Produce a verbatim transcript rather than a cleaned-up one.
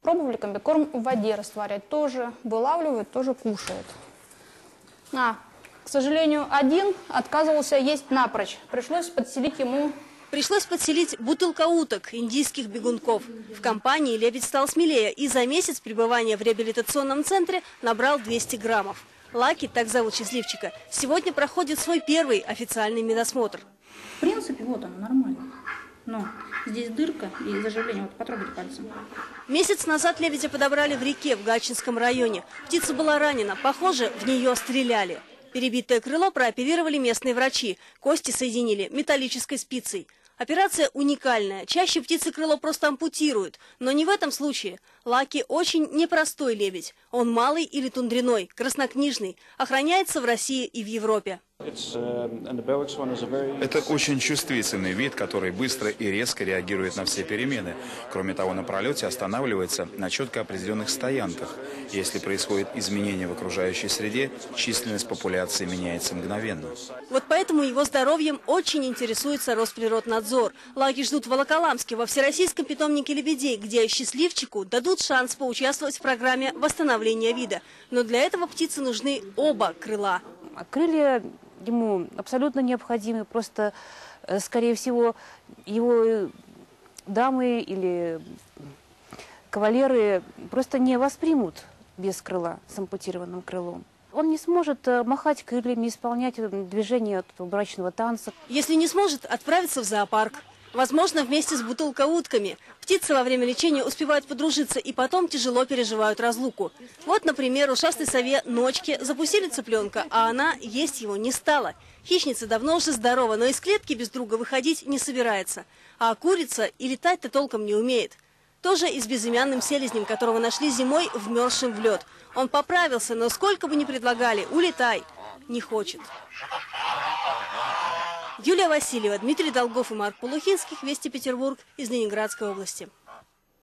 Пробовали комбикорм в воде растворять, тоже вылавливают, тоже кушают. А, к сожалению, один отказывался есть напрочь. Пришлось подселить ему... Пришлось подселить бутылка уток, индийских бегунков. В компании лебедь стал смелее и за месяц пребывания в реабилитационном центре набрал двести граммов. Лаки, так зовут счастливчика, сегодня проходит свой первый официальный медосмотр. В принципе, вот оно, нормально. Но здесь дырка и заживление. Вот потрогайте пальцем. Месяц назад лебедя подобрали в реке в Гатчинском районе. Птица была ранена. Похоже, в нее стреляли. Перебитое крыло прооперировали местные врачи. Кости соединили металлической спицей. Операция уникальная. Чаще птицы крыло просто ампутируют. Но не в этом случае. Лаки очень непростой лебедь. Он малый или тундряной, краснокнижный. Охраняется в России и в Европе. Это очень чувствительный вид, который быстро и резко реагирует на все перемены. Кроме того, на пролете останавливается на четко определенных стоянках. Если происходит изменение в окружающей среде, численность популяции меняется мгновенно. Вот поэтому его здоровьем очень интересуется Росприроднадзор. Лаки ждут в Волоколамске, во Всероссийском питомнике лебедей, где счастливчику дадут шанс поучаствовать в программе восстановления вида. Но для этого птице нужны оба крыла. Крылья ему абсолютно необходимы. Просто, скорее всего, его дамы или кавалеры просто не воспримут без крыла, с ампутированным крылом. Он не сможет махать крыльями, исполнять движения брачного танца. Если не сможет, отправиться в зоопарк. Возможно, вместе с бутылкоутками. Птицы во время лечения успевают подружиться и потом тяжело переживают разлуку. Вот, например, ушастой сове Ночке запустили цыпленка, а она есть его не стала. Хищница давно уже здорова, но из клетки без друга выходить не собирается. А курица и летать-то толком не умеет. Тоже и с безымянным селезнем, которого нашли зимой вмерзшим в лед. Он поправился, но сколько бы ни предлагали, улетай, не хочет. Юлия Васильева, Дмитрий Долгов и Марк Полухинских. Вести Петербург из Ленинградской области.